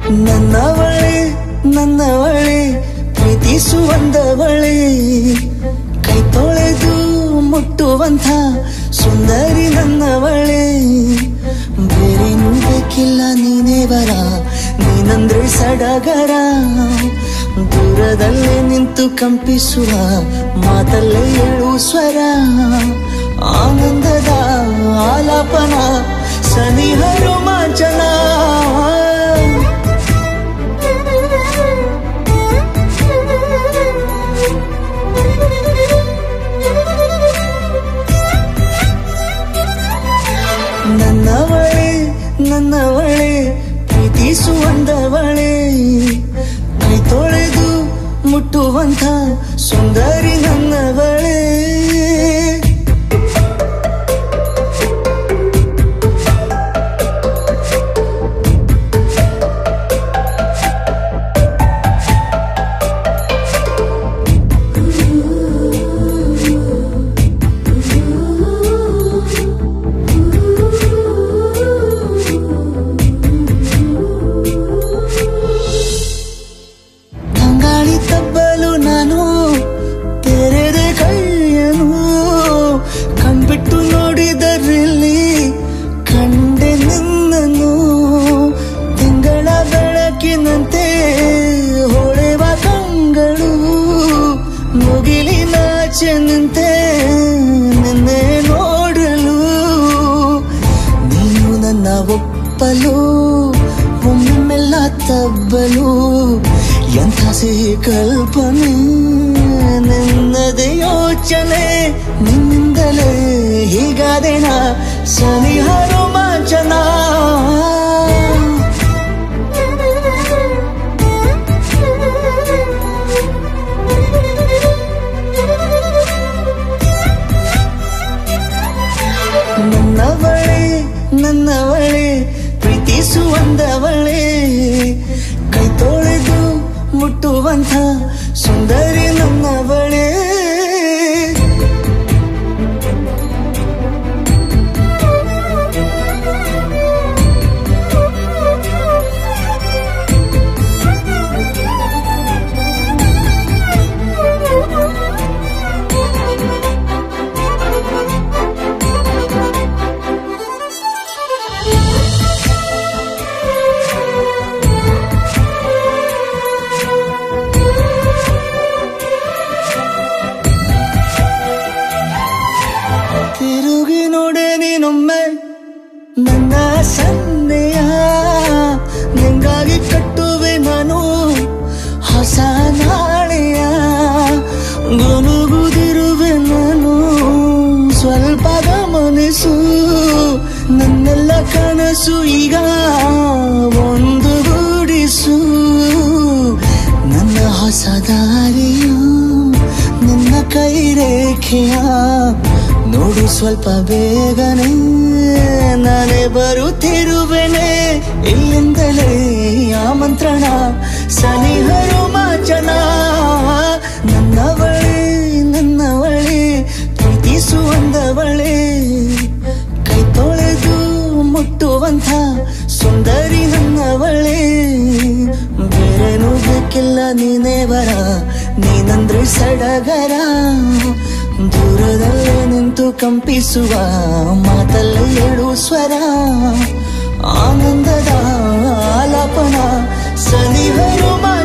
ನನ್ನವಳೆ ನನ್ನವಳೆ ಪ್ರೀತಿಸುವಂದವಳೆ ಕೈ ತೊಳೆದು ಮುಟ್ಟುವಂಥ ಸುಂದರಿ ನನ್ನವಳೆ ಬೇರೇನೂ ಬೇಕಿಲ್ಲ ನೀನೇ ಬರ ನೀನಂದ್ರೆ ಸಡಗರ ದೂರದಲ್ಲೇ ನಿಂತು ಕಂಪಿಸುವ ಮಾತಲ್ಲೇ ಏಳು ಸ್ವರ ಆನಂದದ ಆಲಾಪನ ಸನಿಹ ರೋಮಾಂಚನ ನನ್ನವಳೆ ನನ್ನವಳೆ ಪ್ರೀತಿಸುವಂದವಳೆ ಕೈ ತೊಳೆದು ಮುಟ್ಟುವಂಥ ಸುಂದರಿ ನನ್ನವಳೆ ತಬ್ಬಲು ನಾನು ತೆರೆದೆ ಕೈಯನು ಕಣ್ಬಿಟ್ಟು ನೋಡಿದರಲ್ಲಿ ಕಂಡೆ ನಿನ್ನನು ತಿಂಗಳ ಬೆಳಕಿನಂತೆ ಹೊಳೆವ ಕಂಗಳು ಮುಗಿಲಿನಾಚೆ ನಿಂತೆ ನಿನ್ನೆ ನೋಡಲು ನೀನು ನನ್ನ ಒಪ್ಪಲು ಒಮ್ಮೆಲ್ಲ ತಬ್ಬಲು ಎಂಥ ಸಿಹಿ ಕಲ್ಪನೆ ನಿನ್ನದೇ ಯೋಚನೆ ನಿನ್ನಿಂದಲೇ ಹೀಗಾದೇನ ಸನಿಹ ರೋಮಾಂಚನ ನನ್ನವಳೆ ನನ್ನವಳೆ ಪ್ರೀತಿಸುವಂದವಳೆ ಕೈ ತೊಳೆದು ಮುಟ್ಟುವಂಥ ಸುಂದರಿ ನನ್ನವಳೆ ತಿರುಗಿ ನೋಡೆ ನೀನೊಮ್ಮೆ ನನ್ನ ಸನ್ನೆಯ ನಿಂಗಾಗಿ ಕಟ್ಟುವೆ ನಾನು ಹೊಸ ನಾಳೆಯ ಗುನುಗುದಿರುವೆ ನಾನು ಸ್ವಲ್ಪ ಗಮನಿಸು ನನ್ನೆಲ್ಲ ಕನಸು ಈಗ ಒಂದು ಗೂಡಿಸು ನನ್ನ ಹೊಸ ದಾರಿಯು ನಿನ್ನ ಕೈ ರೇಖೆಯ ನೋಡು ಸ್ವಲ್ಪ ಬೇಗನೆ ನಾನೇ ಬರುತ್ತಿರುವೆನೆ ಇಲ್ಲಿಂದಲೇ ಆಮಂತ್ರಣ ಸನಿಹ ರೋಮಾಂಚನ ನನ್ನವಳೆ ನನ್ನವಳೆ ಪ್ರೀತಿಸುವಂದವಳೆ ಕೈ ತೊಳೆದು ಮುಟ್ಟುವಂಥ ಸುಂದರಿ ನನ್ನವಳೆ ಬೇರೇನೂ ಬೇಕಿಲ್ಲ ನೀನೇ ಬರ ನೀನಂದ್ರೆ ಸಡಗರ ದೂರದಲ್ಲೇ ನಿಂತು ಕಂಪಿಸುವ ಮಾತಲ್ಲೇ ಏಳು ಸ್ವರ ಆನಂದದ ಆಲಾಪನ ಸನಿಹ ರೋಮಾಂಚನ